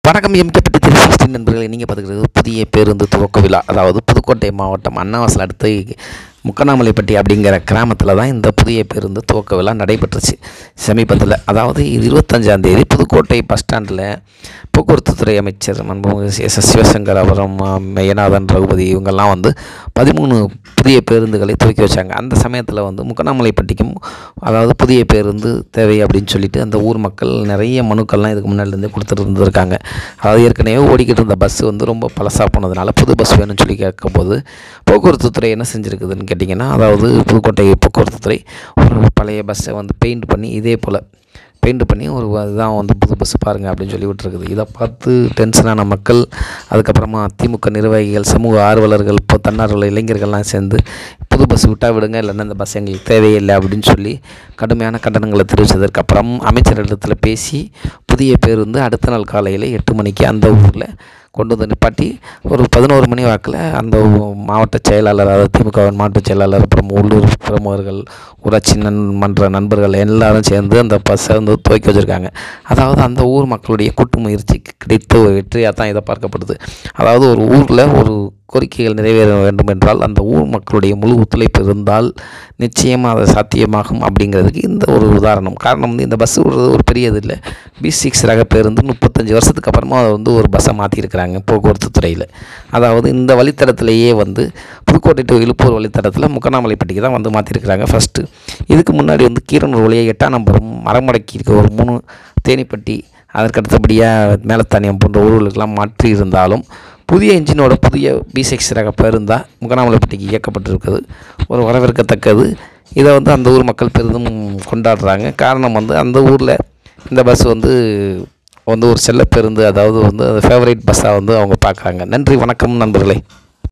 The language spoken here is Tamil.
வணக்கம் எம்கேபி 360 நண்பர்களே, நீங்கள் பார்த்துக்கிறது புதிய பேருந்து துவக்க விழா. அதாவது புதுக்கோட்டை மாவட்டம் அண்ணாவாசல் அடுத்து முக்கண்ணாமலைப்பட்டி அப்படிங்கிற கிராமத்தில் தான் இந்த புதிய பேருந்து துவக்க விழா நடைபெற்றுச்சு சமீபத்தில். அதாவது 25ஆம் தேதி புதுக்கோட்டை பஸ் ஸ்டாண்டில் போக்குவரத்துத்துறை அமைச்சர் எஸ் சிவசங்கர், அப்புறம் மெய்யநாதன், ரகுபதி இவங்கெல்லாம் 13 புதிய பேருந்துகளை துவக்கி வச்சாங்க. அந்த சமயத்தில் முக்கண்ணாமலைப்பட்டிக்கும் அதாவது புதிய பேருந்து தேவை அப்படின்னு சொல்லிட்டு அந்த ஊர் மக்கள் நிறைய மனுக்கள்லாம் இதுக்கு முன்னாடிலேருந்தே கொடுத்துட்டு இருந்திருக்காங்க. அதாவது ஏற்கனவே ஓடிக்கிட்டு இருந்த பஸ் ரொம்ப பழசாக போனதுனால புது பஸ் வேணும்னு சொல்லி கேட்கும்போது போக்குவரத்துத்துறை என்ன செஞ்சுருக்குதுன்னு கேட்டிங்கன்னா, அதாவது புதுக்கோட்டை போக்குவரத்துத்துறை ஒரு பழைய பஸ்ஸை பெயிண்ட் பண்ணி இதே போல் பெயிண்ட் பண்ணி ஒரு இதுதான் புது பஸ் பாருங்கள் அப்படின்னு சொல்லி விட்டுருக்குது. இதை பார்த்து டென்ஷனான மக்கள், அதுக்கப்புறமா திமுக நிர்வாகிகள், சமூக ஆர்வலர்கள், இப்போ தன்னார்வல இளைஞர்கள்லாம் சேர்ந்து புது பஸ் விட்டால் விடுங்க, இல்லைன்னா இந்த பஸ் எங்களுக்கு தேவையில்லை அப்படின்னு சொல்லி கடுமையான கண்டனங்களை தெரிவித்ததற்கப்புறம் அமைச்சரிடத்தில் பேசி புதிய பேருந்து அடுத்த நாள் காலையில் 8 மணிக்கு அந்த ஊரில் கொண்டு நிப்பாட்டி ஒரு 11 மணி வாக்கில் அந்த மாவட்ட செயலாளர், அதாவது திமுக மாவட்ட செயலாளர், அப்புறம் உள்ளூர் பிரமுகர்கள், ஊராட்சி மன்ற நண்பர்கள் எல்லாரும் சேர்ந்து அந்த பஸ்ஸை துவக்கி வச்சுருக்காங்க. அதாவது அந்த ஊர் மக்களுடைய கூட்டு முயற்சிக்கு கிடைத்த ஒரு வெற்றியாக தான் இதை பார்க்கப்படுது. அதாவது ஒரு ஊரில் ஒரு கோரிக்கைகள் நிறைவேற வேண்டும் என்றால் அந்த ஊர் மக்களுடைய முழு ஒத்துழைப்பு இருந்தால் நிச்சயமாக அது சாத்தியமாகும் அப்படிங்கிறதுக்கு இந்த ஒரு உதாரணம். காரணம் இந்த பஸ் விடுறது ஒரு பெரியது இல்லை. B6 ரக பேருந்து 35 வருஷத்துக்கு அப்புறமா அதை ஒரு பஸ்ஸை மாற்றிருக்கிறாங்க போக்குவரத்து துறையில். அதாவது இந்த வழித்தடத்திலேயே புதுக்கோட்டை டு இழுப்பூர் வழித்தடத்தில் முக்கண்ணாமலைப்பட்டிக்கு தான் மாற்றிருக்கிறாங்க ஃபஸ்ட்டு. இதுக்கு முன்னாடி கீரனூர் வழியாக 8ஆம் நம்பரும் மரமடக்கி இருக்க ஒரு 3 தேனிப்பட்டி, அதற்கடுத்தபடியாக மேலத்தானியம் போன்ற ஊர்களுக்கெல்லாம் மாற்றி இருந்தாலும் புதிய இன்ஜினோட புதிய B6 ரக பேருந்தாக முக்கண்ணாமலைப்பட்டிக்கு இயக்கப்பட்டிருக்குது. ஒரு வரவேற்கத்தக்கது. இதை அந்த ஊர் மக்கள் பெரிதும் கொண்டாடுறாங்க. காரணம் அந்த ஊரில் இந்த பஸ் ஒரு செல்ல பேருந்து, அதாவது அது ஃபேவரேட் பஸ்ஸாக அவங்க பார்க்குறாங்க. நன்றி, வணக்கம் நண்பர்களே.